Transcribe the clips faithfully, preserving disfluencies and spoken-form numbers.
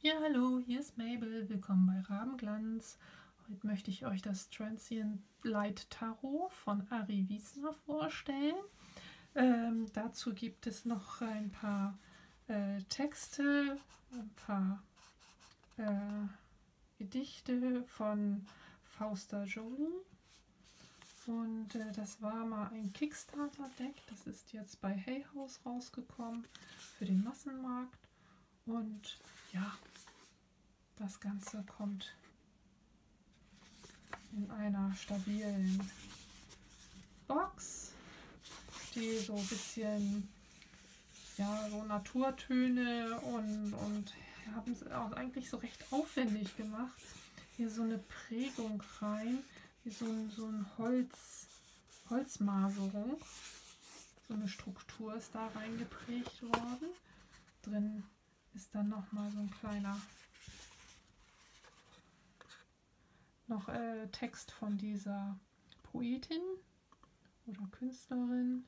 Ja, hallo, hier ist Mabel. Willkommen bei Rabenglanz. Heute möchte ich euch das Transient Light Tarot von Ari Wiesner vorstellen. Ähm, dazu gibt es noch ein paar äh, Texte, ein paar äh, Gedichte von Fausta Jolie. Und äh, das war mal ein Kickstarter-Deck. Das ist jetzt bei Hay House rausgekommen für den Massenmarkt. Und ja, das Ganze kommt in einer stabilen Box, die so ein bisschen, ja, so Naturtöne und, und haben es auch eigentlich so recht aufwendig gemacht. Hier so eine Prägung rein, wie so ein, so ein Holz, Holzmaserung. So eine Struktur ist da reingeprägt worden. Drin ist dann nochmal so ein kleiner noch äh, Text von dieser Poetin oder Künstlerin.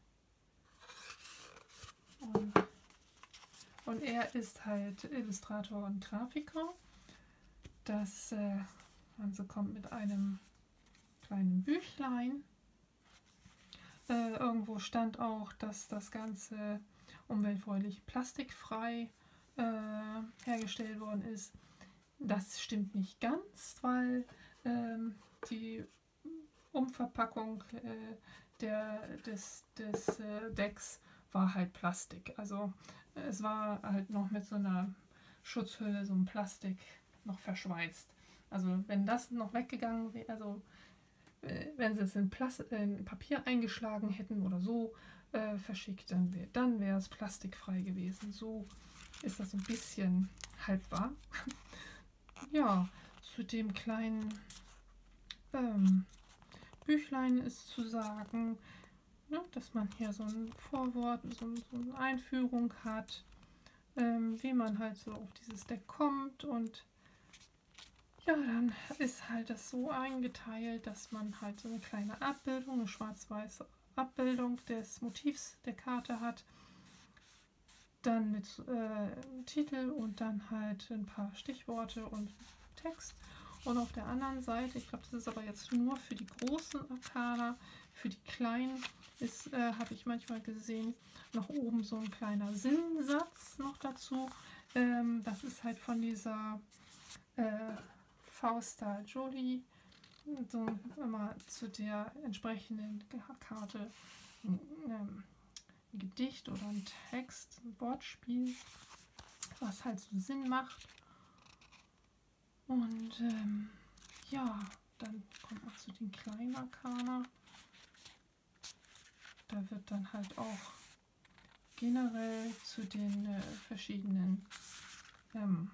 Und, und er ist halt Illustrator und Grafiker. Das äh, Ganze kommt mit einem kleinen Büchlein. Äh, irgendwo stand auch, dass das Ganze umweltfreundlich plastikfrei äh, hergestellt worden ist. Das stimmt nicht ganz, weil ähm, die Umverpackung äh, der, des, des äh, Decks war halt Plastik. Also es war halt noch mit so einer Schutzhülle, so ein Plastik noch verschweißt. Also wenn das noch weggegangen wäre, also äh, wenn sie es in, in Papier eingeschlagen hätten oder so äh, verschickt, dann wäre dann wäre es plastikfrei gewesen. So ist das ein bisschen haltbar. Ja, zu dem kleinen ähm, Büchlein ist zu sagen, ne, dass man hier so ein Vorwort, so, so eine Einführung hat, ähm, wie man halt so auf dieses Deck kommt, und ja, dann ist halt das so eingeteilt, dass man halt so eine kleine Abbildung, eine schwarz-weiße Abbildung des Motivs der Karte hat, dann mit äh, Titel und dann halt ein paar Stichworte und Text. Und auf der anderen Seite, ich glaube, das ist aber jetzt nur für die großen Arkana, für die kleinen ist, äh, habe ich manchmal gesehen, noch oben so ein kleiner Sinnsatz noch dazu. Ähm, das ist halt von dieser äh, Fausta Jolie, so immer zu der entsprechenden Karte ähm, ein Gedicht oder ein Text, ein Wortspiel, was halt so Sinn macht. Und ähm, ja, dann kommt man zu den kleinen Arkana. Da wird dann halt auch generell zu den äh, verschiedenen ähm,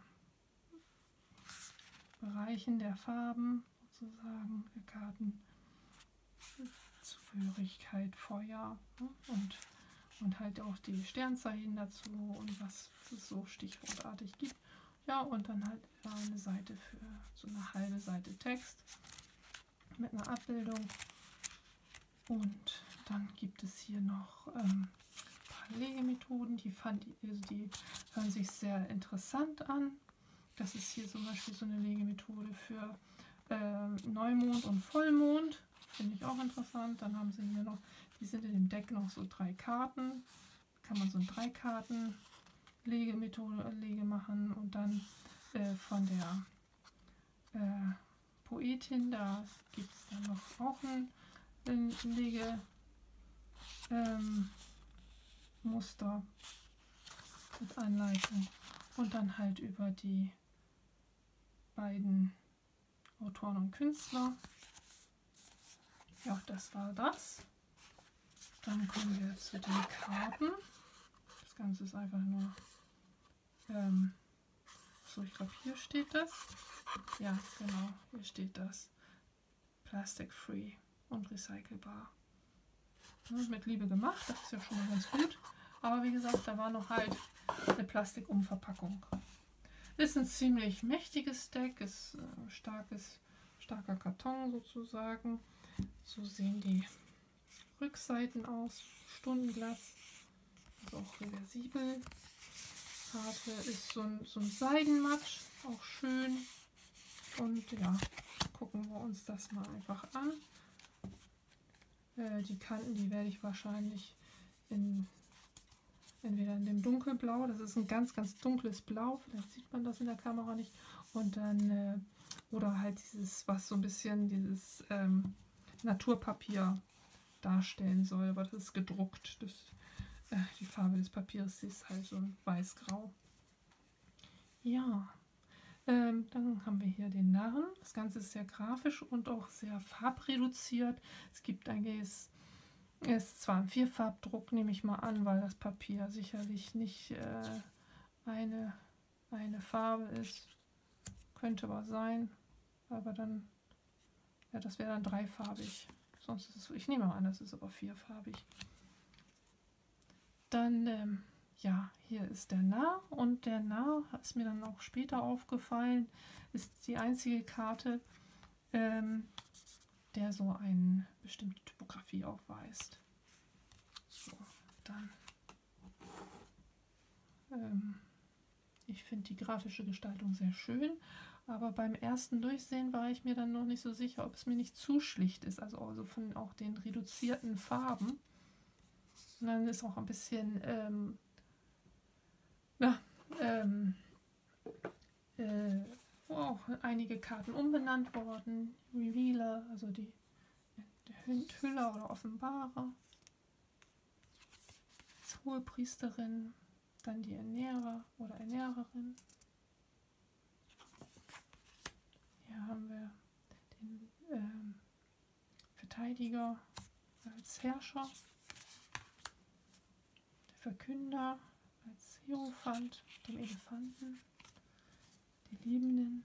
Bereichen der Farben sozusagen der Karten, Zugehörigkeit, Feuer, ne? und, und halt auch die Sternzeichen dazu und was es so stichwortartig gibt. Ja, und dann halt eine Seite für so eine halbe Seite Text mit einer Abbildung. Und dann gibt es hier noch ähm, ein paar Legemethoden, die, fand, also die hören sich sehr interessant an. Das ist hier zum Beispiel so eine Legemethode für ähm, Neumond und Vollmond. Finde ich auch interessant. Dann haben sie hier noch, die sind in dem Deck noch so drei Karten. Kann man so ein drei Karten Legemethode Lege machen, und dann äh, von der äh, Poetin, da gibt es dann noch auch ein, ein Lege ähm, Muster mit Anleitung, und dann halt über die beiden Autoren und Künstler. Ja, das war das. Dann kommen wir zu den Karten. Das Ganze ist einfach nur ähm, so, ich glaube, hier steht das. Ja, genau, hier steht das. Plastic free und recycelbar. Ja, mit Liebe gemacht, das ist ja schon mal ganz gut. Aber wie gesagt, da war noch halt eine Plastikumverpackung. Ist ein ziemlich mächtiges Deck, ist äh, starkes, starker Karton sozusagen. So sehen die Rückseiten aus. Stundenglas, ist auch reversibel. Karte ist so ein, so ein Seidenmatsch, auch schön. Und ja, gucken wir uns das mal einfach an. Äh, die Kanten, die werde ich wahrscheinlich in entweder in dem dunkelblau, das ist ein ganz, ganz dunkles Blau, vielleicht sieht man das in der Kamera nicht, und dann, äh, oder halt dieses, was so ein bisschen dieses ähm, Naturpapier darstellen soll, aber das ist gedruckt, das, äh, die Farbe des Papiers ist halt so ein weiß-grau. Ja, ähm, dann haben wir hier den Narren, das Ganze ist sehr grafisch und auch sehr farbreduziert, es gibt eigentlich Es ist zwar ein Vierfarbdruck, nehme ich mal an, weil das Papier sicherlich nicht äh, eine, eine Farbe ist. Könnte aber sein, aber dann, ja, das wäre dann dreifarbig. Sonst ist es, ich nehme mal an, das ist aber vierfarbig. Dann, ähm, ja, hier ist der Narr, und der Narr, ist mir dann auch später aufgefallen, ist die einzige Karte, ähm, der so eine bestimmte Typografie aufweist. So, dann. Ähm, ich finde die grafische Gestaltung sehr schön, aber beim ersten Durchsehen war ich mir dann noch nicht so sicher, ob es mir nicht zu schlicht ist, also, also von auch den reduzierten Farben. Und dann ist auch ein bisschen, ähm, na, ähm, äh, auch einige Karten umbenannt worden. Revealer, also die, der Enthüller oder Offenbarer. Als Hohepriesterin, dann die Ernährer oder Ernährerin. Hier haben wir den ähm, Verteidiger als Herrscher, der Verkünder als Hierophant, dem Elefanten, die Liebenden,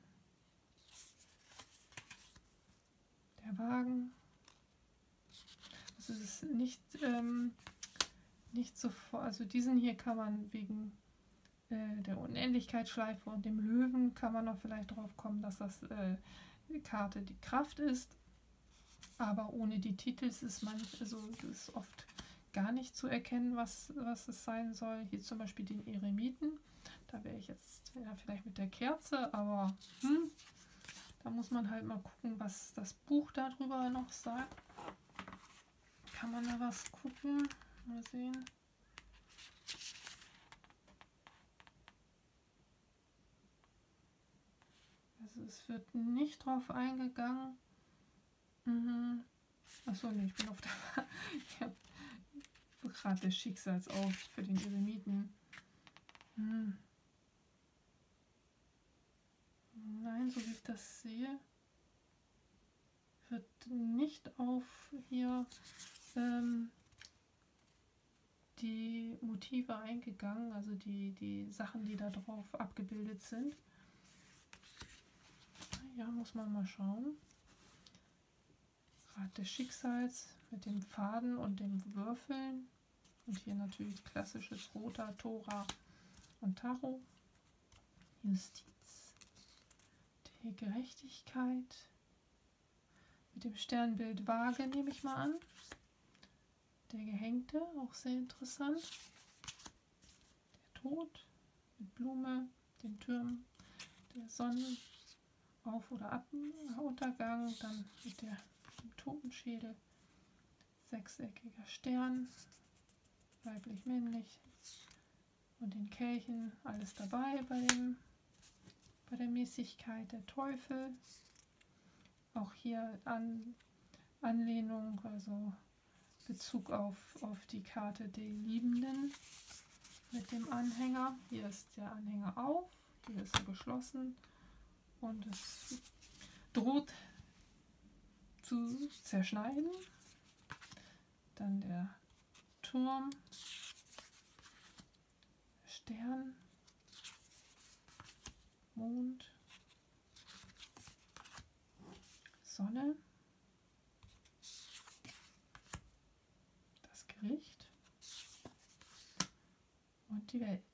der Wagen. Also es ist nicht, ähm, nicht sofort, also diesen hier kann man wegen äh, der Unendlichkeitsschleife und dem Löwen kann man noch vielleicht drauf kommen, dass das äh, die Karte die Kraft ist, aber ohne die Titel ist man, also ist oft gar nicht zu erkennen, was, was es sein soll. Hier zum Beispiel den Eremiten, da wäre ich jetzt ja, vielleicht mit der Kerze, aber hm, da muss man halt mal gucken, was das Buch darüber noch sagt. Kann man da was gucken? Mal sehen. Also es wird nicht drauf eingegangen. Mhm. Achso, nee, ich bin auf der... ich habe gerade des Schicksals auf für den Eremiten. Hm. Nein, so wie ich das sehe, wird nicht auf hier ähm, die Motive eingegangen, also die, die Sachen, die da drauf abgebildet sind. Ja, muss man mal schauen. Rad des Schicksals mit dem Faden und dem Würfeln. Und hier natürlich klassisches Rota, Tora und Tarot. Justiz. Die Gerechtigkeit. Mit dem Sternbild Waage nehme ich mal an. Der Gehängte, auch sehr interessant. Der Tod mit Blume, dem Turm, der Sonnenauf- oder Abuntergang, dann mit der, dem Totenschädel, sechseckiger Stern, weiblich-männlich und den Kelchen, alles dabei bei, dem, bei der Mäßigkeit, der Teufel. Auch hier an, Anlehnung, also Bezug auf, auf die Karte der Liebenden mit dem Anhänger. Hier ist der Anhänger auf, hier ist er geschlossen und es droht zu zerschneiden. Dann der Turm, Stern, Mond, Sonne, das Gericht und die Welt.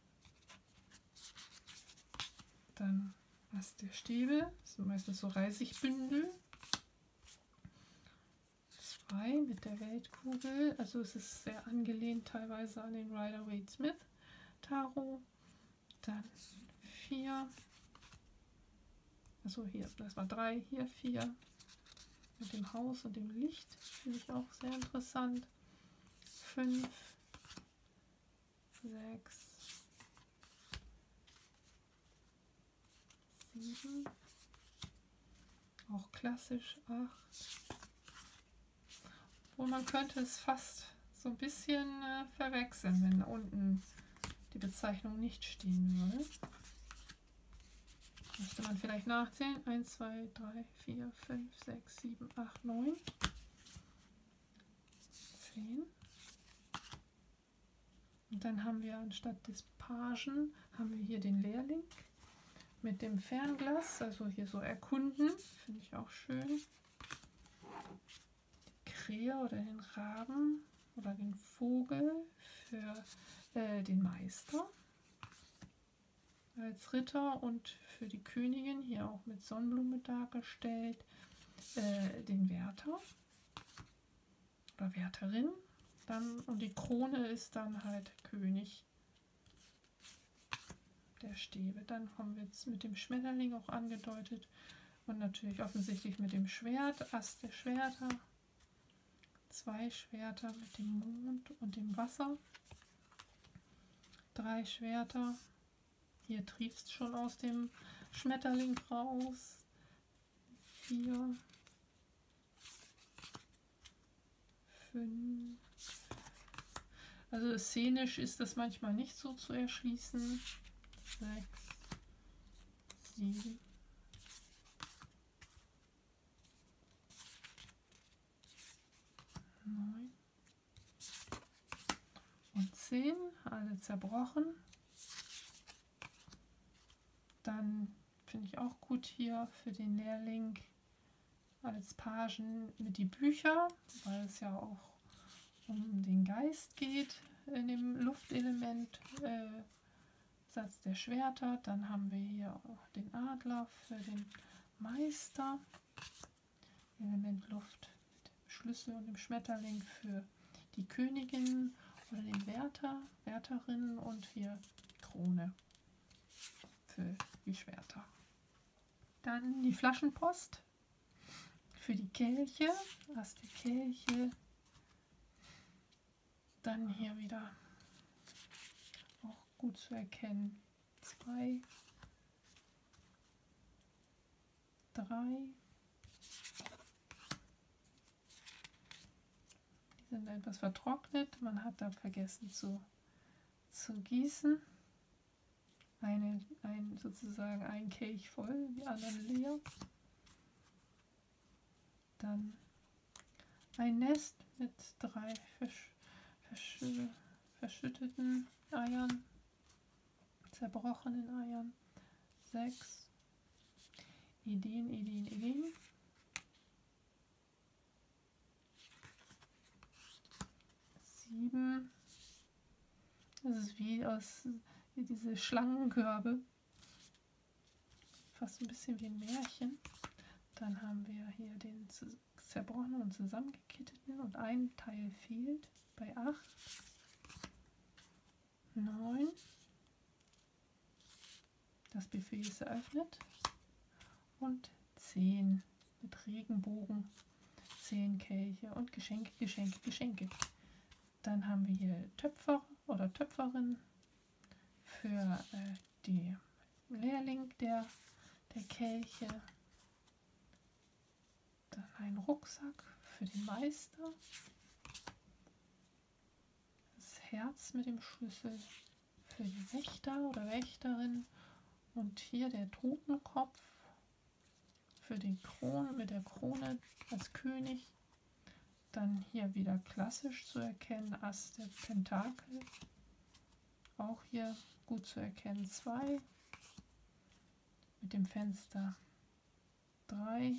Dann Ast der Stäbe, das sind meistens so Reisigbündel. Zwei mit der Weltkugel, also es ist sehr angelehnt teilweise an den Rider-Waite-Smith Tarot. Dann vier. Also hier, das war drei, hier vier. Mit dem Haus und dem Licht finde ich auch sehr interessant. fünf, sechs, sieben, auch klassisch acht. Wo man könnte es fast so ein bisschen äh, verwechseln, wenn unten die Bezeichnung nicht stehen würde. Müsste man vielleicht nachzählen. eins, zwei, drei, vier, fünf, sechs, sieben, acht, neun, zehn. Und dann haben wir anstatt des Pagen, haben wir hier den Lehrling mit dem Fernglas, also hier so erkunden, finde ich auch schön. Die Krähe oder den Raben oder den Vogel für äh, den Meister als Ritter und für die Königin, hier auch mit Sonnenblume dargestellt, äh, den Wärter oder Wärterin. Dann, und die Krone ist dann halt König der Stäbe. Dann kommen wir jetzt mit dem Schmetterling auch angedeutet und natürlich offensichtlich mit dem Schwert, Ast der Schwerter, zwei Schwerter mit dem Mond und dem Wasser, drei Schwerter. Hier triefst schon aus dem Schmetterling raus. Vier, fünf. Also szenisch ist das manchmal nicht so zu erschließen. Sechs, sieben, neun und zehn. Alle zerbrochen. Dann finde ich auch gut hier für den Lehrling als Pagen mit die Bücher, weil es ja auch um den Geist geht in dem Luftelement, äh, Satz der Schwerter. Dann haben wir hier auch den Adler für den Meister, Element Luft mit dem Schlüssel und dem Schmetterling für die Königin oder den Wärter, Wärterin und hier die Krone für die Schwerter. Dann die Flaschenpost für die Kelche, Ast der Kelche. Dann hier wieder auch gut zu erkennen. Zwei, drei. Die sind etwas vertrocknet. Man hat da vergessen zu, zu gießen. Eine, ein, sozusagen ein Kelch voll, die anderen leer. Dann ein Nest mit drei Fisch, Fisch, verschütteten Eiern, zerbrochenen Eiern. Sechs. Ideen, Ideen, Ideen. Sieben. Das ist wie aus wie diese Schlangenkörbe. Fast ein bisschen wie ein Märchen. Dann haben wir hier den zerbrochenen und zusammengekitteten und ein Teil fehlt bei acht. neun. Das Buffet ist eröffnet. Und zehn mit Regenbogen, zehn Kelche und Geschenke, Geschenke, Geschenke. Dann haben wir hier Töpfer oder Töpferin für äh, die Lehrling der, der Kelche. Dann ein Rucksack für den Meister. Das Herz mit dem Schlüssel für die Wächter oder Wächterin. Und hier der Totenkopf für die Krone, mit der Krone als König. Dann hier wieder klassisch zu erkennen, Ast der Pentakel. Auch hier gut zu erkennen, zwei. Mit dem Fenster drei.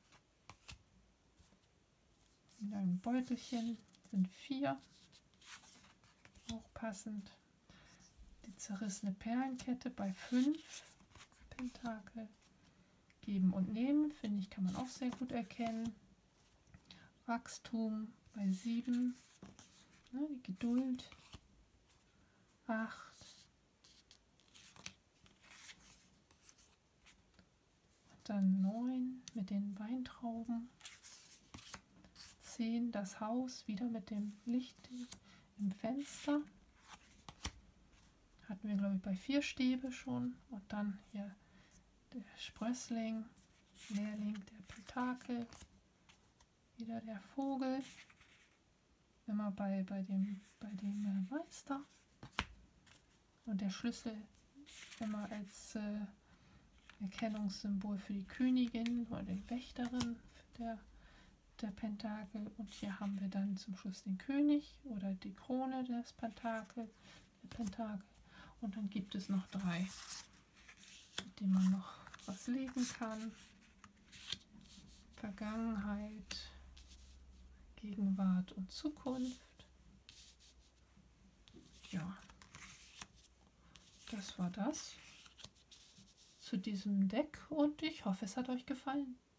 In einem Beutelchen sind vier. Auch passend. Die zerrissene Perlenkette bei fünf. Pentakel. Geben und nehmen, finde ich, kann man auch sehr gut erkennen. Wachstum bei sieben. Ne, die Geduld. acht. Dann neun mit den Weintrauben. zehn das Haus, wieder mit dem Licht im Fenster. Hatten wir, glaube ich, bei vier Stäbe schon. Und dann hier der Sprössling, Lehrling, der Pentakel, wieder der Vogel. Immer bei, bei dem, bei dem äh, Meister. Und der Schlüssel immer als äh, Erkennungssymbol für die Königin oder die Wächterin der, der Pentakel. Und hier haben wir dann zum Schluss den König oder die Krone des Pentakel, der Pentakel. Und dann gibt es noch drei, mit denen man noch was legen kann. Vergangenheit, Gegenwart und Zukunft. Ja, das war das zu diesem Deck und ich hoffe, es hat euch gefallen.